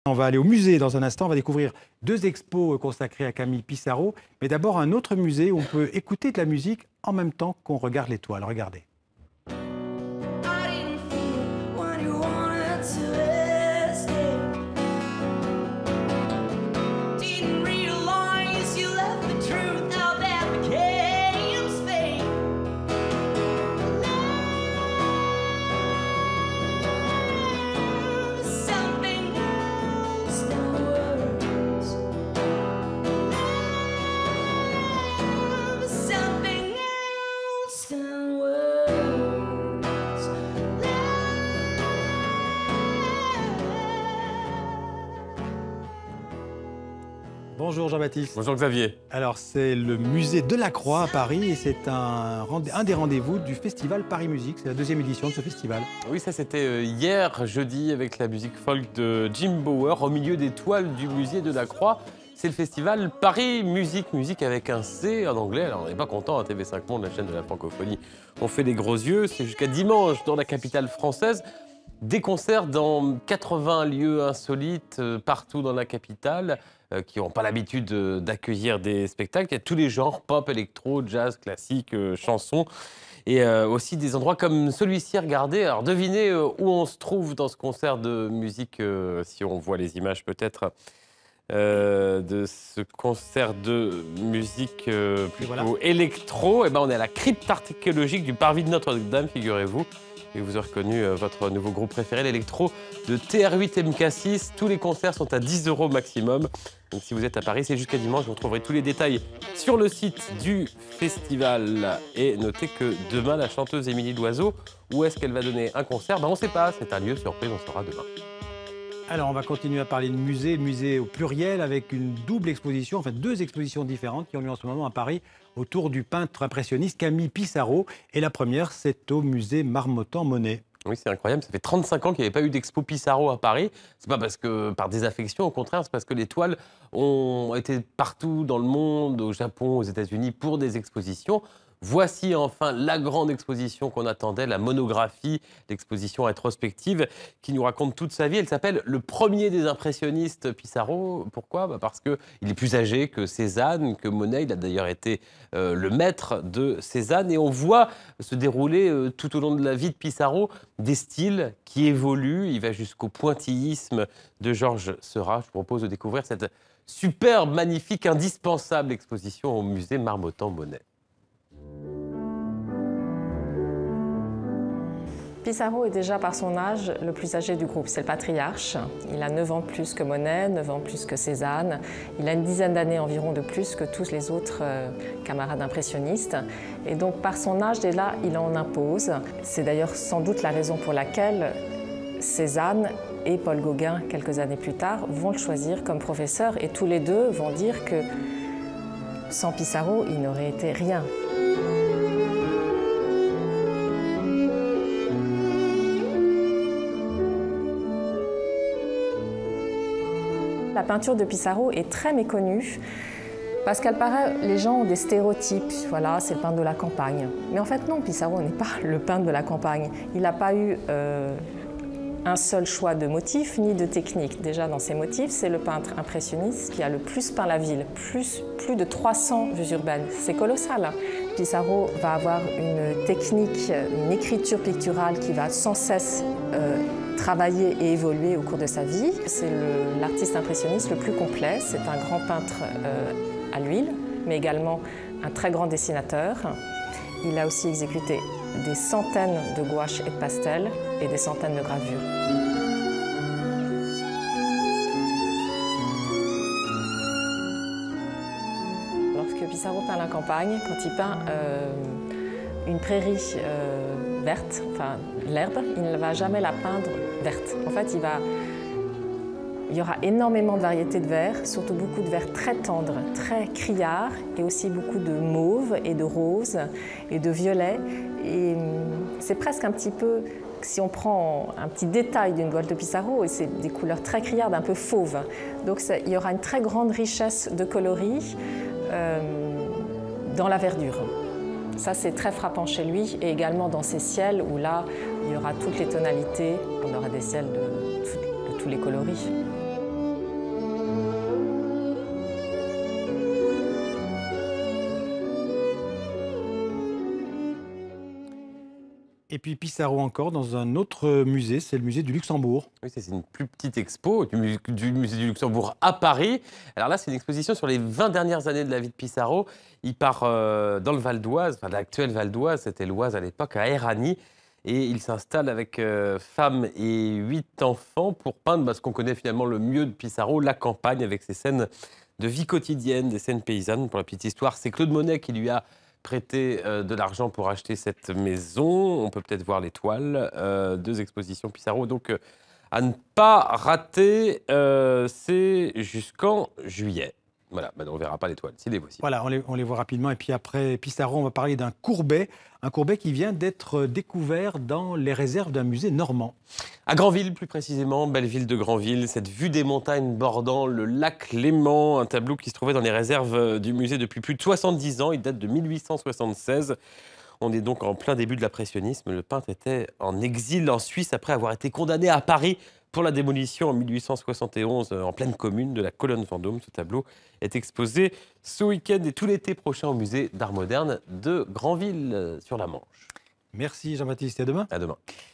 On va aller au musée dans un instant, on va découvrir 2 expos consacrées à Camille Pissarro, mais d'abord un autre musée où on peut écouter de la musique en même temps qu'on regarde l'étoile. Regardez. Bonjour Jean-Baptiste. Bonjour Xavier. Alors c'est le musée Delacroix à Paris et c'est un des rendez-vous du festival Paris Musique. C'est la 2e édition de ce festival. Oui, ça c'était hier, jeudi, avec la musique folk de Jim Bauer au milieu des toiles du musée Delacroix. C'est le festival Paris Musique, musique avec un C en anglais. Alors on n'est pas content à TV5 Monde, la chaîne de la francophonie. On fait des gros yeux, c'est jusqu'à dimanche dans la capitale française. Des concerts dans 80 lieux insolites partout dans la capitale qui n'ont pas l'habitude d'accueillir des spectacles. Il y a tous les genres, pop, électro, jazz, classique, chansons. Et aussi des endroits comme celui-ci, regardez. Alors devinez où on se trouve dans ce concert de musique, si on voit les images peut-être de ce concert de musique plutôt électro. Et ben, on est à la crypte archéologique du parvis de Notre-Dame, figurez-vous. Et vous avez reconnu votre nouveau groupe préféré, l'électro de TR8 MK6. Tous les concerts sont à 10 € maximum. Donc si vous êtes à Paris, c'est jusqu'à dimanche. Vous retrouverez tous les détails sur le site du festival. Et notez que demain, la chanteuse Émilie Loiseau, où est-ce qu'elle va donner un concert? Ben, on ne sait pas, c'est un lieu surprise, on saura demain. Alors on va continuer à parler de musée au pluriel avec une double exposition, enfin 2 expositions différentes qui ont lieu en ce moment à Paris autour du peintre impressionniste Camille Pissarro. Et la première, c'est au musée Marmottan-Monet. Oui, c'est incroyable. Ça fait 35 ans qu'il n'y avait pas eu d'expo Pissarro à Paris. C'est pas parce que par désaffection, au contraire, c'est parce que les toiles ont été partout dans le monde, au Japon, aux États-Unis, pour des expositions. Voici enfin la grande exposition qu'on attendait, la monographie, l'exposition rétrospective qui nous raconte toute sa vie. Elle s'appelle Le premier des impressionnistes Pissarro. Pourquoi? Parce qu'il est plus âgé que Cézanne, que Monet. Il a d'ailleurs été le maître de Cézanne. Et on voit se dérouler tout au long de la vie de Pissarro des styles qui évoluent. Il va jusqu'au pointillisme de Georges Seurat. Je vous propose de découvrir cette superbe, magnifique, indispensable exposition au musée Marmottan-Monet. Pissarro est déjà par son âge le plus âgé du groupe, c'est le patriarche. Il a 9 ans plus que Monet, 9 ans plus que Cézanne. Il a une dizaine d'années environ de plus que tous les autres camarades impressionnistes. Et donc par son âge, déjà, il en impose. C'est d'ailleurs sans doute la raison pour laquelle Cézanne et Paul Gauguin, quelques années plus tard, vont le choisir comme professeur. Et tous les deux vont dire que sans Pissarro, il n'aurait été rien. La peinture de Pissarro est très méconnue parce qu'elle paraît, les gens ont des stéréotypes, voilà, c'est le peintre de la campagne. Mais en fait non, Pissarro n'est pas le peintre de la campagne. Il n'a pas eu un seul choix de motif ni de technique. Déjà dans ses motifs, c'est le peintre impressionniste qui a le plus peint la ville, plus de 300 vues urbaines. C'est colossal. Pissarro va avoir une technique, une écriture picturale qui va sans cesse travailler et évoluer au cours de sa vie. C'est l'artiste impressionniste le plus complet. C'est un grand peintre à l'huile, mais également un très grand dessinateur. Il a aussi exécuté des centaines de gouaches et de pastels et des centaines de gravures. Lorsque Pissarro peint la campagne, quand il peint une prairie verte, enfin l'herbe, il ne va jamais la peindre verte. En fait, il y aura énormément de variétés de verts, surtout beaucoup de verts très tendres, très criards, et aussi beaucoup de mauve et de rose et de violet. Et c'est presque un petit peu, si on prend un petit détail d'une toile de Pissarro, c'est des couleurs très criardes, un peu fauves. Donc il y aura une très grande richesse de coloris dans la verdure. Ça, c'est très frappant chez lui, et également dans ses ciels, où là, il y aura toutes les tonalités, on aura des ciels de tous les coloris. Et puis Pissarro encore dans un autre musée, c'est le musée du Luxembourg. Oui, c'est une plus petite expo du musée du Luxembourg à Paris. Alors là, c'est une exposition sur les 20 dernières années de la vie de Pissarro. Il part dans le Val d'Oise, enfin l'actuel Val d'Oise, c'était l'Oise à l'époque, à Éragny. Et il s'installe avec femme et 8 enfants pour peindre ce qu'on connaît finalement le mieux de Pissarro, la campagne, avec ses scènes de vie quotidienne, des scènes paysannes. Pour la petite histoire, c'est Claude Monet qui lui a prêté de l'argent pour acheter cette maison. On peut peut-être voir les toiles. 2 expositions Pissarro, donc à ne pas rater, c'est jusqu'en juillet. Voilà, on ne verra pas les toiles, s'il est possible. Voilà, on les voit rapidement. Et puis après Pissarro, on va parler d'un courbet qui vient d'être découvert dans les réserves d'un musée normand. À Granville, plus précisément, belle ville de Granville, cette vue des montagnes bordant le lac Léman, un tableau qui se trouvait dans les réserves du musée depuis plus de 70 ans. Il date de 1876. On est donc en plein début de l'impressionnisme. Le peintre était en exil en Suisse après avoir été condamné à Paris pour la démolition en 1871 en pleine commune de la colonne Vendôme. Ce tableau est exposé ce week-end et tout l'été prochain au musée d'art moderne de Granville sur la Manche. Merci Jean-Baptiste, et à demain. À demain.